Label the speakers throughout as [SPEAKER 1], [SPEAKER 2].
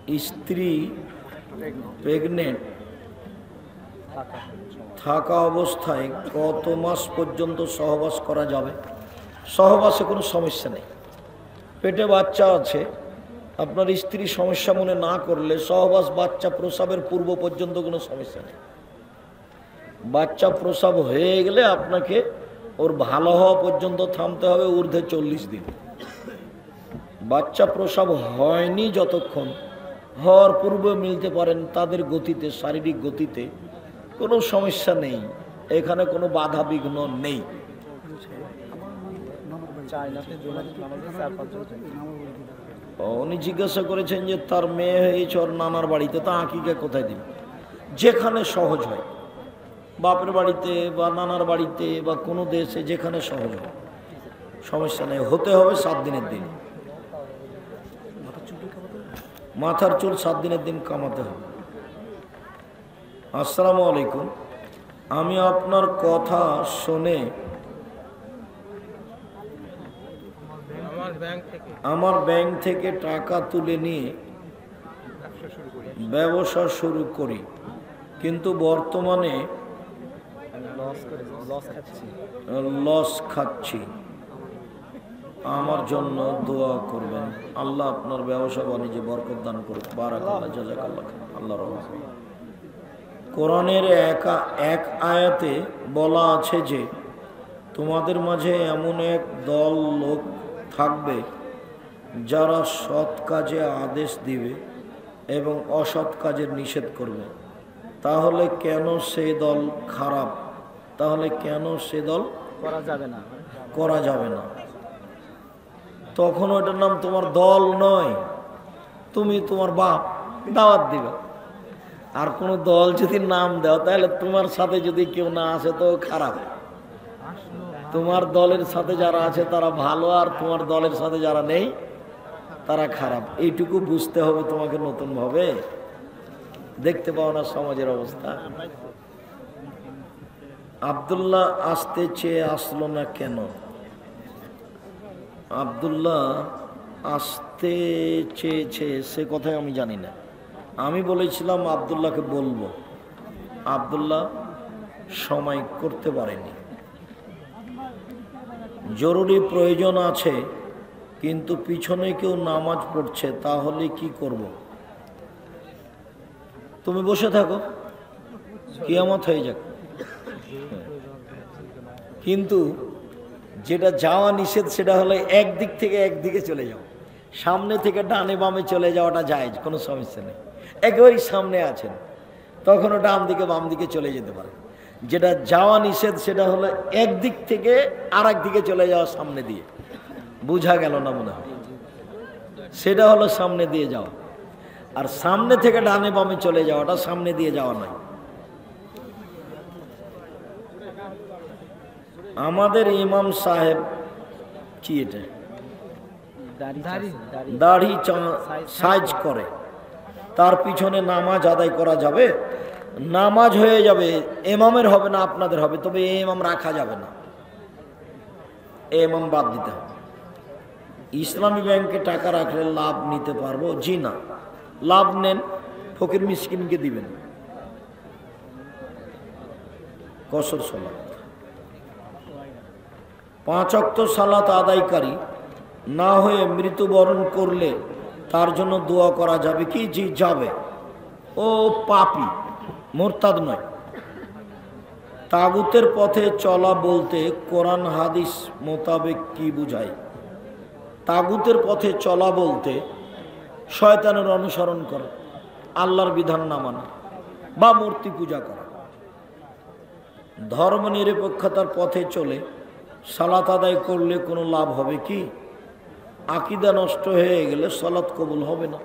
[SPEAKER 1] স্ত্রী প্রেগনেন্ট থাকা অবস্থায় কত মাস পর্যন্ত সহবাস করা যাবে? সহবাসে কোনো সমস্যা নেই। পেটে বাচ্চা আছে, আপনার স্ত্রী সমস্যা মনে না করলে সহবাস বাচ্চা প্রসবের পূর্ব পর্যন্ত কোনো সমস্যা নেই। বাচ্চা প্রসব হয়ে গেলে আপনাকে ওর ভালো হওয়া পর্যন্ত থামতে হবে, ঊর্ধ্বে 40 দিন। বাচ্চা প্রসব হয়নি যতক্ষণ, হওয়ার পূর্বে মিলতে পারেন তাদের গতিতে, শারীরিক গতিতে কোনো সমস্যা নেই, এখানে কোনো বাধা বিঘ্ন নেই। উনি জিজ্ঞাসা করেছেন যে তার মেয়ে হয়েছে ওর নানার বাড়িতে, তা আকিকা কোথায় দিন? যেখানে সহজ হয়, বাপের বাড়িতে বা নানার বাড়িতে বা কোনো দেশে যেখানে সহজ হয়, সমস্যা নেই। হতে হবে 7 দিনের দিন, মাথার চুল 7 দিনের দিন কামাতে হবে। আসসালামু আলাইকুম, আমি আপনার কথা শুনে আমার ব্যাংক থেকে টাকা তুলে নিয়ে ব্যবসা শুরু করি, কিন্তু বর্তমানে লস খাচ্ছি। আমার জন্য দোয়া করবেন। আল্লাহ আপনার ব্যবসা বাণিজ্যে বরকত দান করুক। বারাকাল্লাহ, জাযাকাল্লাহ। আল্লাহর রহমত। কোরআনের এক আয়াতে বলা আছে যে তোমাদের মাঝে এমন এক দল লোক থাকবে যারা সৎ কাজে আদেশ দিবে এবং অসৎ কাজের নিষেধ করবে। তাহলে কেন সেই দল খারাপ? তাহলে কেন সে দল করা যাবে না? তখন ওটার নাম তোমার দল নয়, তুমি তোমার বাপ দাওয়াত দিবে। আর কোনো দল যদি নাম দাও তাহলে তোমার সাথে যদি কেউ না আসে তো খারাপ। তোমার দলের সাথে যারা আছে তারা ভালো, আর তোমার দলের সাথে যারা নেই তারা খারাপ। এইটুকু বুঝতে হবে তোমাকে। নতুন ভাবে দেখতে পাও না সমাজের অবস্থা। আব্দুল্লাহ আসতে চেয়ে আসলো না কেন? আব্দুল্লাহ আসতে চেয়েছে সে কথাই আমি জানি না। আমি বলেছিলাম আব্দুল্লাহকে বলবো, আব্দুল্লাহ সময় করতে পারেনি। জরুরি প্রয়োজন আছে কিন্তু পিছনে কেউ নামাজ পড়ছে, তাহলে কি করব? তুমি বসে থাকো, কিয়ামত হয়ে যাক। কিন্তু যেটা যাওয়া নিষেধ সেটা হলো একদিক থেকে একদিকে চলে যাও। সামনে থেকে ডানে বামে চলে যাওয়াটা জায়েজ, কোনো সমস্যা নেই। একেবারেই সামনে আছেন তখনও ডান দিকে বাম দিকে চলে যেতে পারে। যেটা যাওয়া নিষেধ সেটা হলো একদিক থেকে আর একদিকে চলে যাওয়া, সামনে দিয়ে। বুঝা গেল না মনে হয়? সেটা হলো সামনে দিয়ে যাওয়া। আর সামনে থেকে ডানে বামে চলে যাওয়াটা সামনে দিয়ে যাওয়া নয়। আমাদের ইমাম সাহেব কি এটা দাড়ি সাইজ করে, তার পিছনে নামাজ আদায় করা যাবে? নামাজ হয়ে যাবে, ইমামের হবে না, আপনাদের হবে। তবে ইমাম রাখা যাবে না, ইমাম বাদ দিতে হবে। ইসলামী ব্যাংকে টাকা রাখলে লাভ নিতে পারবো? জি না, লাভ নেন, ফকির মিসকিনকে দিবেন। কসর সালাত, 5 ওয়াক্ত সালাত আদায়কারী না হয়ে মৃত্যুবরণ করলে তার জন্য দোয়া করা যাবে কি? জি যাবে। ও পাপী, মুরতাদ নয়। তাগুতের পথে চলা বলতে কোরআন হাদিস মোতাবেক কি বুঝায়? তাগুতের পথে চলা বলতে শয়তানের অনুসরণ করা, আল্লাহর বিধান না মানা বা মূর্তি পূজা করা। ধর্ম নিরপেক্ষতার পথে চলে সালাত আদায় করলে কোনো লাভ হবে কি? আকীদা নষ্ট হয়ে গেলে সালাত কবুল হবে না।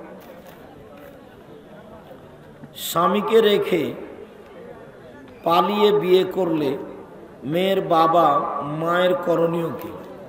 [SPEAKER 1] স্বামীকে রেখে পালিয়ে বিয়ে করলে মেয়ের বাবা মায়ের করণীয় কি?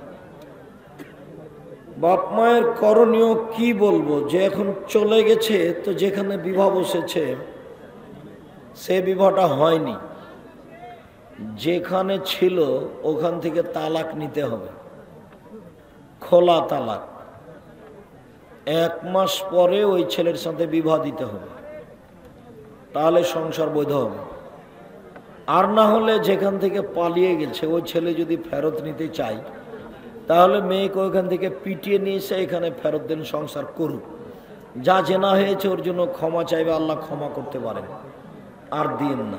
[SPEAKER 1] বাপ মায়ের করণীয় কি বলবো, যে এখন চলে গেছে তো যেখানে বিবাহ বসেছে সে বিবাহটা হয়নি, যেখানে ছিল ওখান থেকে তালাক নিতে হবে, খোলা তালাক। 1 মাস পরে ওই ছেলের সাথে বিবাহ দিতে হবে, তাহলে সংসার বৈধ হবে। আর না হলে যেখান থেকে পালিয়ে গেছে ওই ছেলে যদি ফেরত নিতে চায়, তাহলে মেয়েকে ওইখান থেকে পিটিয়ে নিয়ে এসে এখানে ফেরত দেন, সংসার করুক। যা জেনা হয়েছে ওর জন্য ক্ষমা চাইবে, আল্লাহ ক্ষমা করতে পারেন, আর দিন না।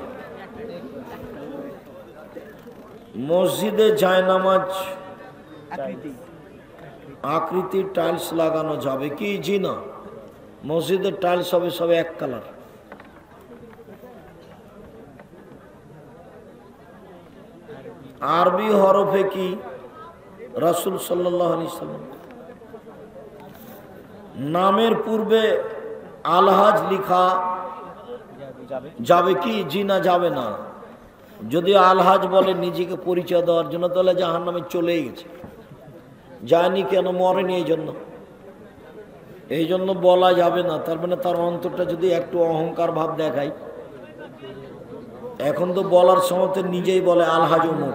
[SPEAKER 1] মসজিদে জায়নামাজ আকৃতির টাইলস লাগানো যাবে কি? জি না, মসজিদের টাইলস হবে সব এক কালার। আরবি হরফে কি? রাসূল সাল্লাল্লাহু আলাইহি সাল্লাম নামের পূর্বে আলহাজ লিখা যাবে কি? জি না, যাবে না। যদি আলহাজ বলে নিজেকে পরিচয় দেওয়ার জন্য, তাহলে জাহান্নামে চলেই গেছে। যায়নি কেন? মরেনি এই জন্য বলা যাবে না। তার মানে তার অন্তরটা যদি একটু অহংকার ভাব দেখায়, এখন তো বলার সময় নিজেই বলে আলহাজ অমুক।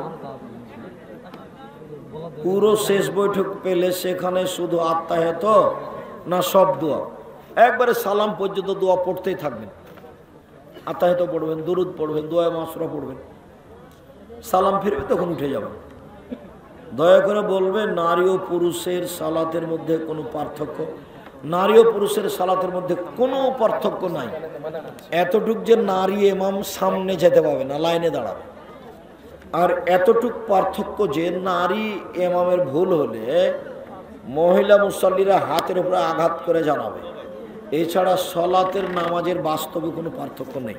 [SPEAKER 1] পুরো শেষ বৈঠক পেলে সেখানে শুধু আত্মাহিয়াত না সব দোয়া, একবারে সালাম পর্যন্ত দোয়া পড়তেই থাকবেন। আত্মাহিয়াত পড়বেন, দুরুদ পড়বেন, দোয়া মাসুরা পড়বেন, সালাম ফিরবে তখন উঠে যাবেন। দয়া করে বলবেন নারী ও পুরুষের সালাতের মধ্যে কোনো পার্থক্য? নারী ও পুরুষের সালাতের মধ্যে কোনো পার্থক্য নাই, এতটুক যে নারী ইমাম সামনে যেতে পারবে না, লাইনে দাঁড়াবে। আর এতটুক পার্থক্য যে নারী ইমামের ভুল হলে মহিলা মুসল্লিরা হাতের উপরে আঘাত করে জানাবে। এছাড়া সালাতের নামাজের বাস্তবে কোনো পার্থক্য নেই।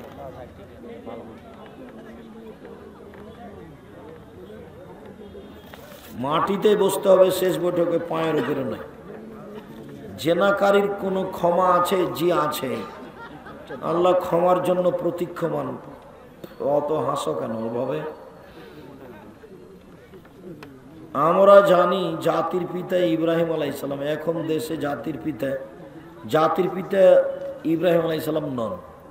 [SPEAKER 1] মাটিতে বসতে হবে শেষ বৈঠকে, পায়ের উপরে নয়। জেনাকারীর কোনো ক্ষমা আছে? জি আছে, আল্লাহ ক্ষমার জন্য প্রতীক্ষমান। অত হাসো কেন ওভাবে? আমরা জানি জাতির পিতা ইব্রাহিম আলাইহিস সালাম, এখন দেশে জাতির পিতা ইব্রাহিম আলাইহিস সালাম নন।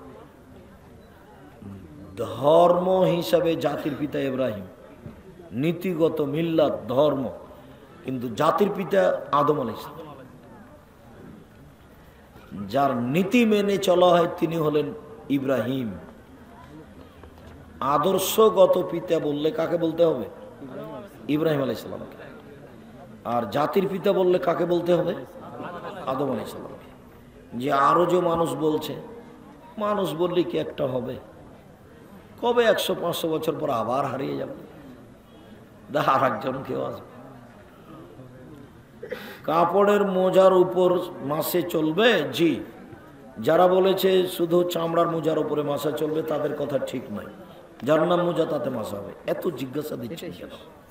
[SPEAKER 1] ধর্ম হিসাবে জাতির পিতা ইব্রাহিম, নীতিগত মিল্লাত ধর্ম, কিন্তু জাতির পিতা আদম আলাইহিস সালাম। যার নীতি মেনে চলা হয় তিনি হলেন ইব্রাহিম। আদর্শগত পিতা বললে কাকে বলতে হবে? ইব্রাহিম আলাইহিস সালামকে। আর জাতির পিতা বললে কাকে বলতে হবে? আদম আলাইহিস সালামকে। যে আরো যে মানুষ বলছে, মানুষ বললে কি একটা হবে? কবে 100-500 বছর পর আবার হারিয়ে যাবে, আর একজন কেউ আসবে। কাপড়ের মোজার উপর মাসে চলবে? জি। যারা বলেছে শুধু চামড়ার মোজার উপরে মাসা চলবে তাদের কথা ঠিক নয়। যার নাম মোজা তাতে মাসা হবে। এত জিজ্ঞাসা দিচ্ছে কেন?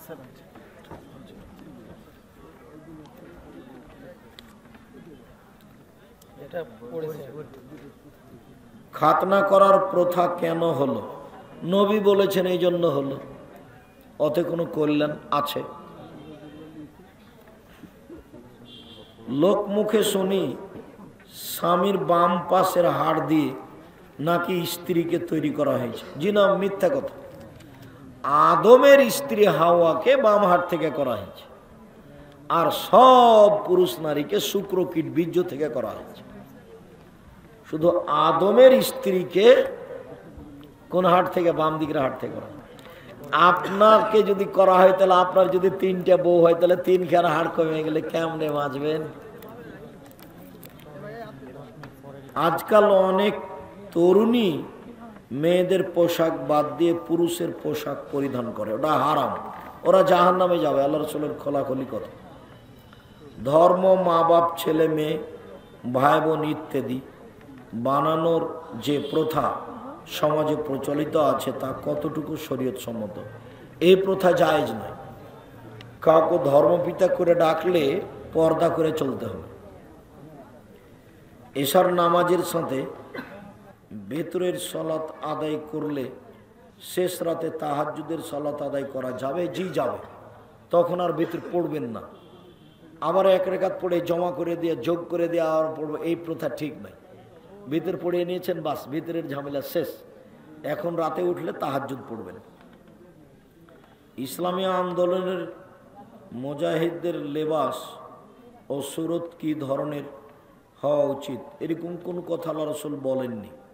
[SPEAKER 1] খাতনা করার প্রথা কেন হলো? নবী বলেছেন এই জন্য হলো। অতে কোনো কল্যাণ আছে? লোক মুখে শুনি স্বামীর বাম পাশের হাড় দিয়ে নাকি স্ত্রীকে তৈরি করা হয়েছে। জি না, মিথ্যা কথা। আদমের স্ত্রী হাওয়াকে বাম হাড় থেকে করা হয়েছে, আর সব পুরুষ নারীকে শুক্রকীট বীর্য থেকে করা হয়েছে। শুধু আদমের স্ত্রীকে কোন হাড় থেকে? বাম দিকের হাড় থেকে করা। আপনাকে যদি করা হয়, তাহলে আপনার যদি 3টা বউ হয়, তাহলে 3খানা হাড় কমে গেলে কেমনে বাঁচবেন? আজকাল অনেক তরুণী মেয়েদের পোশাক বাদ দিয়ে পুরুষের পোশাক পরিধান করে, ওটা হারাম। ওরা জাহান্নামে যাবে, আল্লাহ রাসূলের খোলাখুলি কথা। ধর্ম, মা বাপ, ছেলে মেয়ে, ভাই বোন ইত্যাদি বানানোর যে প্রথা সমাজে প্রচলিত আছে তা কতটুকু শরীয়ত সম্মত? এই প্রথা জায়েজ নয়। কাউকে ধর্মপিতা করে ডাকলে পর্দা করে চলতে হবে। এশার নামাজের সাথে ভেতরের সালাত আদায় করলে শেষ রাতে তাহাজ্জুদের সালাত আদায় করা যাবে? জি যাবে। তখন আর ভেতর পড়বেন না, আবার 1 রাকাত পড়ে জমা করে দিয়ে যোগ করে দিয়ে আর পড়বো, এই প্রথা ঠিক নয়। ভিতর পড়িয়ে নিয়েছেন, বাস ভিতরের ঝামেলা শেষ। এখন রাতে উঠলে তাহাজ্জুদ পড়বেন। ইসলামী আন্দোলনের মুজাহিদদের লেবাস ও সুরত কি ধরনের হওয়া উচিত, এরকম কোন কথা আল্লাহ রাসূল বলেননি।